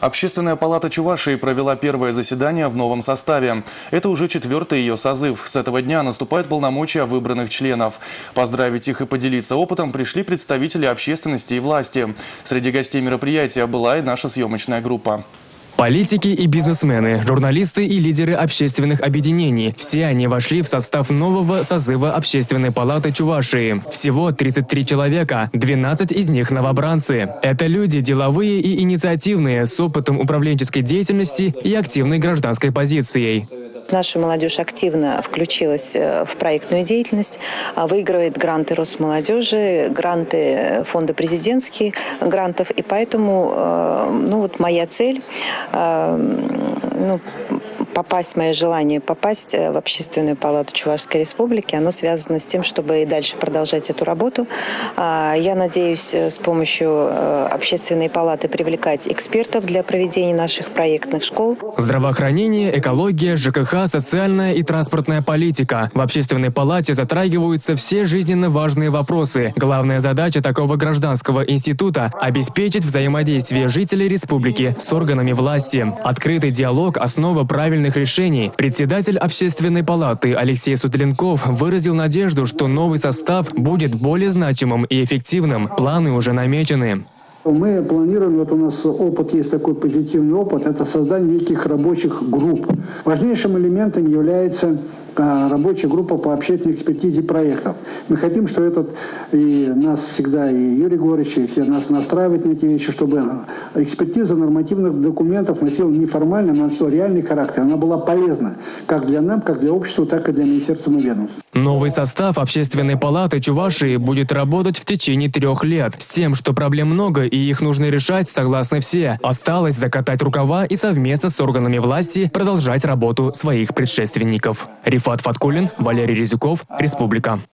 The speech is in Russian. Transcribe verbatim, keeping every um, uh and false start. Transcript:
Общественная палата Чувашии провела первое заседание в новом составе. Это уже четвертый ее созыв. С этого дня наступают полномочия выбранных членов. Поздравить их и поделиться опытом пришли представители общественности и власти. Среди гостей мероприятия была и наша съемочная группа. Политики и бизнесмены, журналисты и лидеры общественных объединений – все они вошли в состав нового созыва Общественной палаты Чувашии. Всего тридцать три человека, двенадцать из них новобранцы. Это люди деловые и инициативные, с опытом управленческой деятельности и активной гражданской позицией. Наша молодежь активно включилась в проектную деятельность, выигрывает гранты Росмолодежи, гранты фонда президентских грантов. И поэтому ну, вот моя цель ну, попасть, мое желание попасть в Общественную палату Чувашской Республики, оно связано с тем, чтобы и дальше продолжать эту работу. Я надеюсь с помощью Общественной палаты привлекать экспертов для проведения наших проектных школ. Здравоохранение, экология, ЖКХ, социальная и транспортная политика. В Общественной палате затрагиваются все жизненно важные вопросы. Главная задача такого гражданского института – обеспечить взаимодействие жителей республики с органами власти. Открытый диалог – основа правильных решений. Председатель Общественной палаты Алексей Сутленков выразил надежду, что новый состав будет более значимым и эффективным. Планы уже намечены. Мы планируем, вот у нас опыт, есть такой позитивный опыт, это создание неких рабочих групп. Важнейшим элементом является а, рабочая группа по общественной экспертизе проектов. Мы хотим, что этот, и нас всегда, и Юрий Григорьевич, и все нас настраивают на эти вещи, чтобы экспертиза нормативных документов носила не формальный, но носила реальный характер. Она была полезна как для нас, как для общества, так и для министерства и ведомств. Новый состав Общественной палаты Чувашии будет работать в течение трех лет. С тем, что проблем много и их нужно решать, согласны все. Осталось закатать рукава и совместно с органами власти продолжать работу своих предшественников. Рифат Фаткуллин, Валерий Резюков, Республика.